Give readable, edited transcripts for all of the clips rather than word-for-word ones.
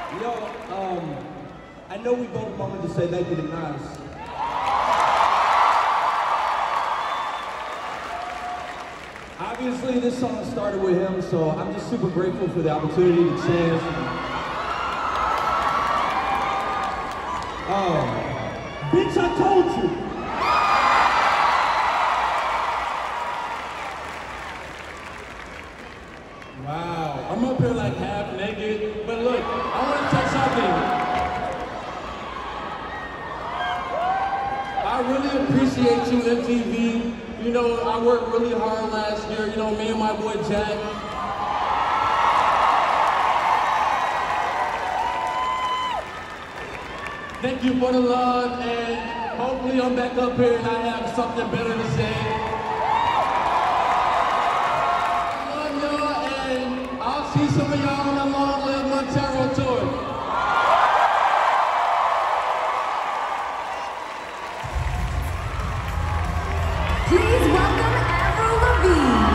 Yo, I know we both wanted to say thank you to Nas. Obviously, this song started with him, so I'm just super grateful for the opportunity, the chance. Bitch, I told you. Wow, I'm up here like half naked, but look, I want to tell something. I really appreciate you, MTV. You know, I worked really hard last year, you know, me and my boy Jack. Thank you for the love, and hopefully I'm back up here and I have something better to say. See some of y'all on the Long Live Montero tour. Please welcome Avril Lavigne.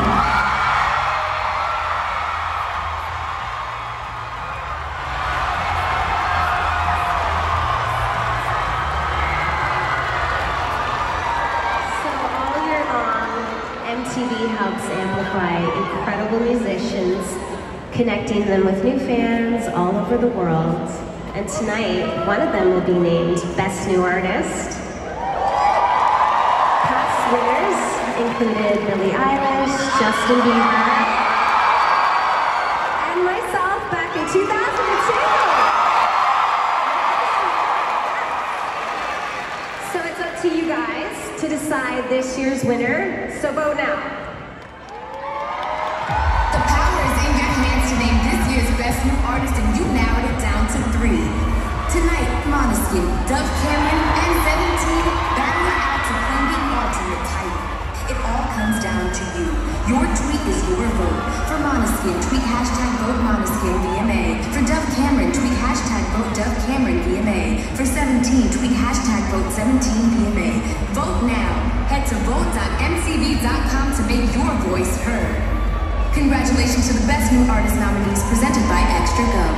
So all year long, MTV helps amplify incredible musicians, connecting them with new fans all over the world. And tonight, one of them will be named Best New Artist. Past winners included Billie Eilish, Justin Bieber, and myself back in 2002. So it's up to you guys to decide this year's winner, so vote now. Best New Artist, and you narrowed it down to 3. Tonight, Måneskin, Dove Cameron, and 17 battle it out to claim the ultimate title. It all comes down to you. Your tweet is your vote. For Måneskin, tweet #vote Måneskin VMA. For Dove Cameron, tweet #vote Dove Cameron VMA. For 17, tweet #vote 17 VMA. Vote now. Head to vote.mtv.com to make your voice heard. Congratulations to the Best New Artist nominees presented by Extra Go.